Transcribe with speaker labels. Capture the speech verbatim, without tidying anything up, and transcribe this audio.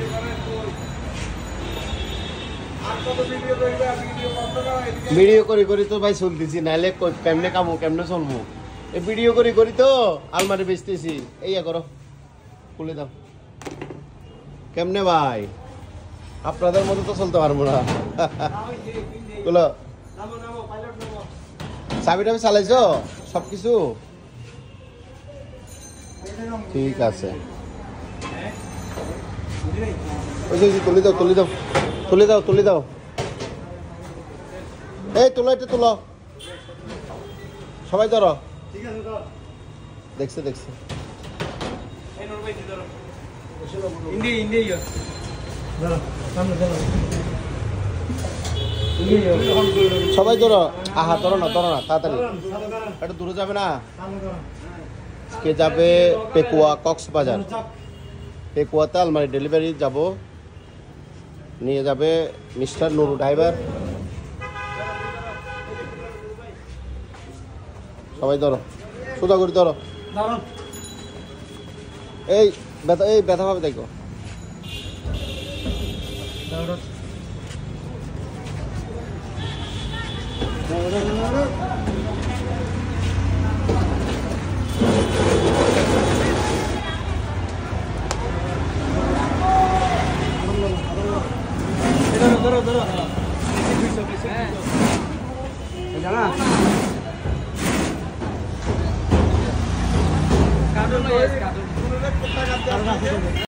Speaker 1: Video করি করি তো ভাই চলতেছি, নাইলে কেমনে কামো কেমনে চলবো। এই ভিডিও করি করি তো আলমারি বেচতেছি। এই করো, খুলে দাও। কেমনে ভাই, আপনাদের মতো তো চলতে পারবো না। বলো, চাবিটা চালাইছো সবকিছু? ঠিক আছে, তুলি দাও তুলি দাও তুলি দাও তুলি দাও। এই তোলো, এটা তোলো, সবাই ধরো। দেখছে দেখছে সবাই ধরো। আহা ধরো না ধরো না, তাড়াতাড়ি, এটা দূরে যাবে না। কে যাবে পেকুয়া কক্সবাজার। পেকুয়াতে আলমারি ডেলিভারি যাব, নিয়ে যাবে মিস্টার নুরু ড্রাইভার। সবাই ধরো, সোজা করে ধরো। এই ব্যথা, এই ব্যথা ভাবে দেখো। ধরো ধরো জানা